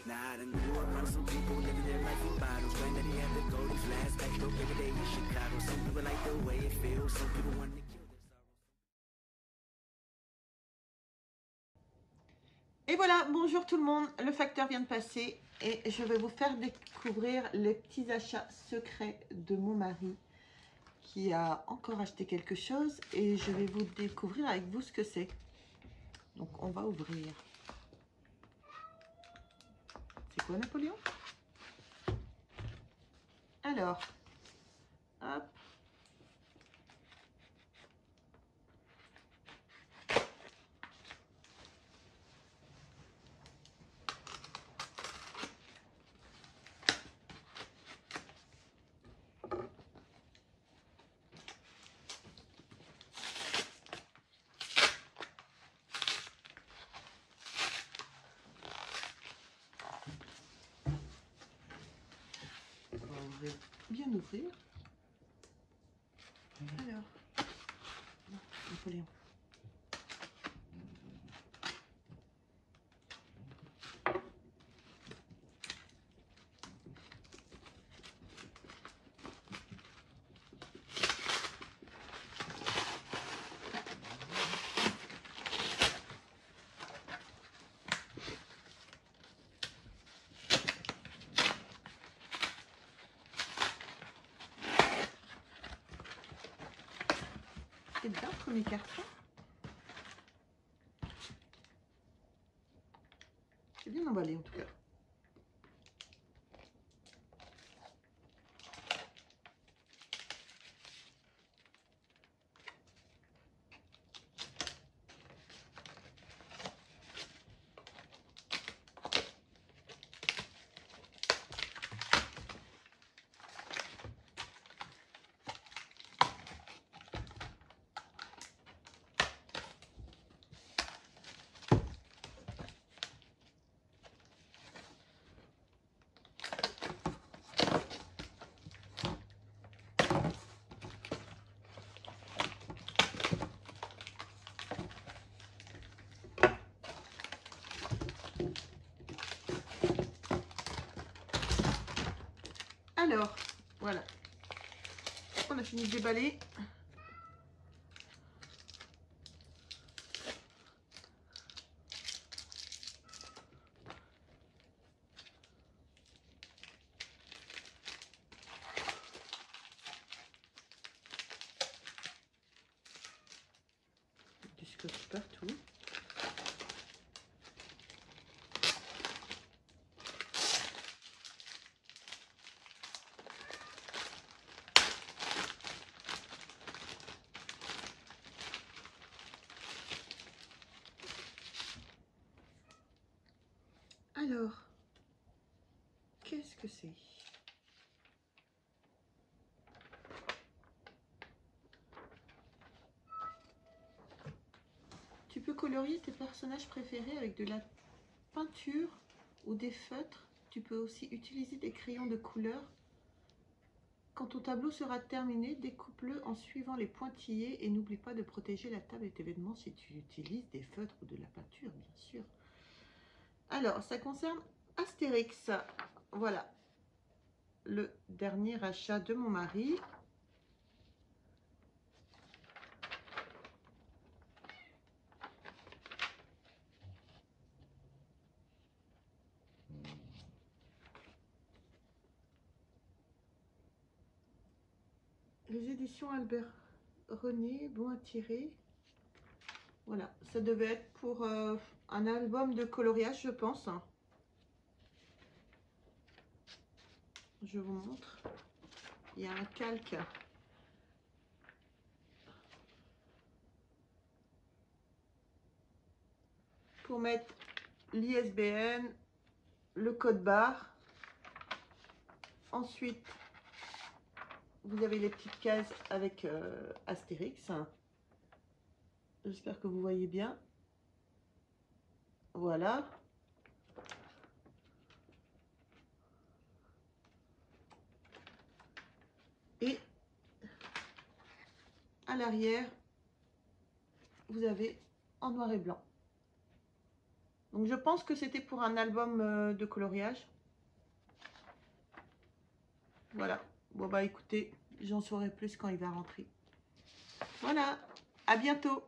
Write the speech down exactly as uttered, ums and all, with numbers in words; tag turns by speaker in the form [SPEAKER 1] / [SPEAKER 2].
[SPEAKER 1] Now I done grew up around some people living their life in bottles. Claim that he had the golden flask, back though every day in Chicago. Some people like the way it feels, some people want to kill their sorrows.
[SPEAKER 2] Et voilà, bonjour tout le monde, le facteur vient de passer et je vais vous faire découvrir les petits achats secrets de mon mari qui a encore acheté quelque chose et je vais vous découvrir avec vous ce que c'est. Donc on va ouvrir. C'est quoi Napoléon? Alors, hop. Bien ouvrir. Alors, Napoléon. C'est bien le premier carton. C'est bien emballé en tout cas. Alors, voilà. On a fini de déballer. Du scotch partout. Alors, qu'est-ce que c'est? Tu peux colorier tes personnages préférés avec de la peinture ou des feutres. Tu peux aussi utiliser des crayons de couleur. Quand ton tableau sera terminé, découpe-le en suivant les pointillés et n'oublie pas de protéger la table et tes vêtements si tu utilises des feutres ou de la peinture, bien sûr. Alors, ça concerne Astérix. Voilà, le dernier achat de mon mari. Les éditions Albert René, bon à tirer. Voilà, ça devait être pour euh, un album de coloriage, je pense. Je vous montre. Il y a un calque. Pour mettre l'I S B N, le code barre. Ensuite, vous avez les petites cases avec euh, Astérix. J'espère que vous voyez bien. Voilà. Et à l'arrière, vous avez en noir et blanc. Donc je pense que c'était pour un album euh, de coloriage. Voilà. Bon bah écoutez, j'en saurai plus quand il va rentrer. Voilà. À bientôt.